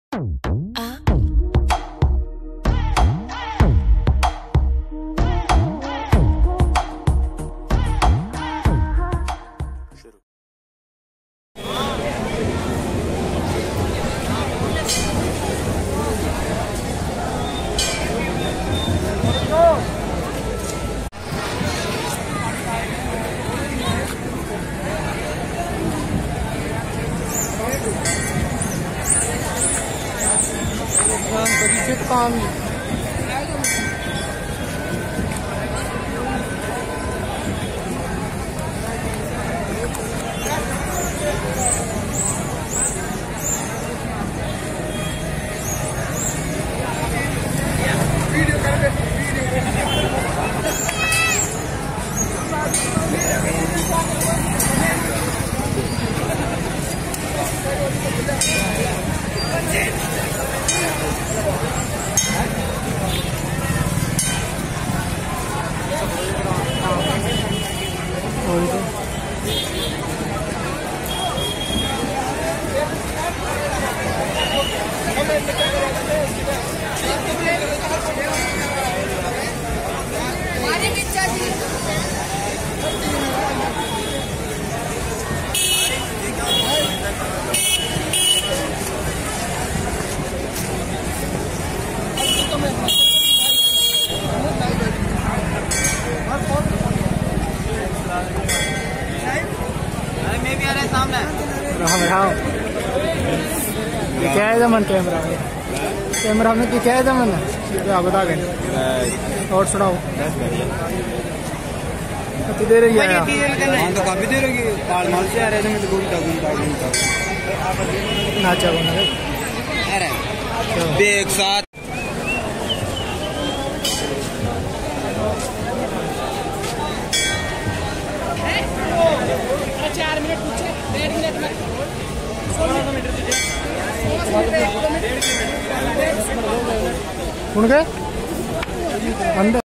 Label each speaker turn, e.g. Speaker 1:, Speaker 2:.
Speaker 1: काम ये क्या है जमन कैमरा में क्या है जमन आप बता दें और सुनाओ कितनी देर है तो काफी देर होगी माल से आ रहे थे घूमता नाचा एक साथ कौन गए अंदर